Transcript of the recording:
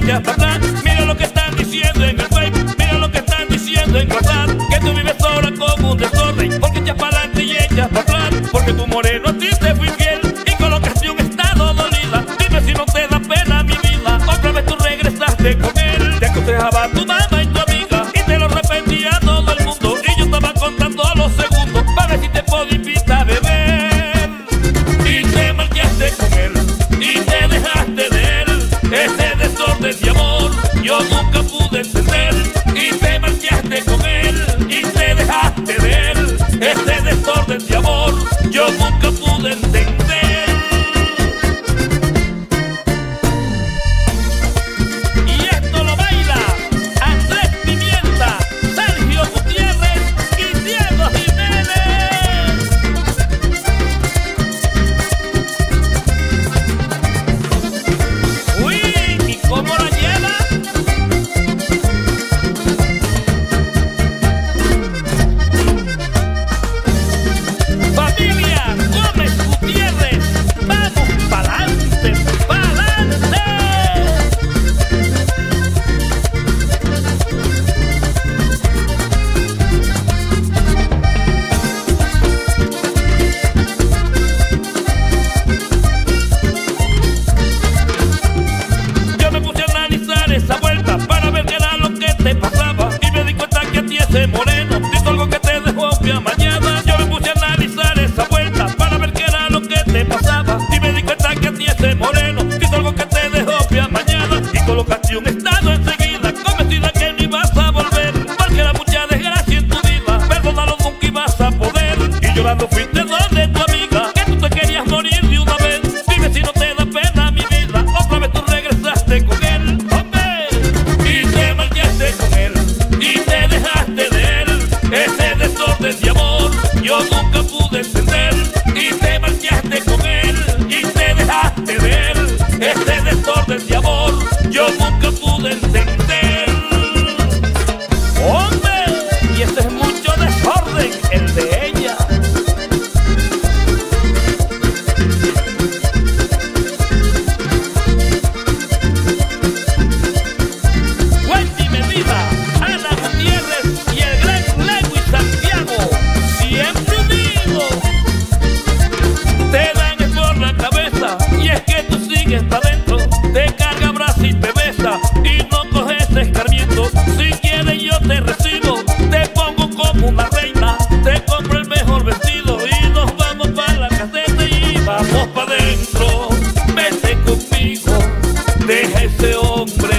echas para atrás. Mira lo que están diciendo en el Facebook, mira lo que están diciendo en WhatsApp, que tú vives sola como un desorden, porque echas para adelante y echas para atrás, porque tu moreno a ti te fui fiel y con la ocasión he estado dolida. Dime si no te da pena mi vida, otra vez tú regresaste con él. Te aconsejaba tu mamá y tu amiga y te lo repetía a todo el mundo, y yo estaba contando los segundos para ver si te puedo invitar a beber. Y te marchaste con él y te dejaste de él, ese desorden de amor yo nunca pude entender. Y te marchaste con él y te dejaste de él, ese desorden de amor yo nunca pude entender. Y esto lo baila Andrés Pimienta, Sergio Gutiérrez y Diego Jiménez. Uy, ¿y cómo la lleva? Familia Gómez Gutiérrez, vamos pa'lante, pa'lante. Yo me puse a analizar esa vuelta para ver qué era lo que te pasaba, y me di cuenta que a ti ese moreno hizo algo que te dejó mañana. Yo me puse a analizar esa vuelta para ver qué era lo que te pasaba, y me di cuenta que a ti ese moreno hizo algo que te dejó mañana. Y con la ocasión estado enseguida convencida que no ibas a volver, porque era mucha desgracia en tu vida, perdónalo nunca ibas a poder. Y llorando fuiste donde tu amiga, que tú te querías morir de una vez. Dime si no te da pena mi vida, otra vez tú regresaste con él, hombre. Y te marchaste con él y te dejaste de él, ese desorden de amor yo nunca pude entender. Y te marchaste con él y te dejaste de él, ese desorden de amor yo nunca pude entender. Hombre, y ese es mucho desorden, el de ella. Wendy Medina, Ana Gutiérrez y el gran Lewis Santiago, siempre unidos. Te dan por la cabeza y es que tú sigues para adentro, te carga brazo y te besa y no coges escarmiento. Si quieres yo te recibo, te pongo como una reina, te compro el mejor vestido y nos vamos para la caseta y vamos para adentro. Vete conmigo, deja ese hombre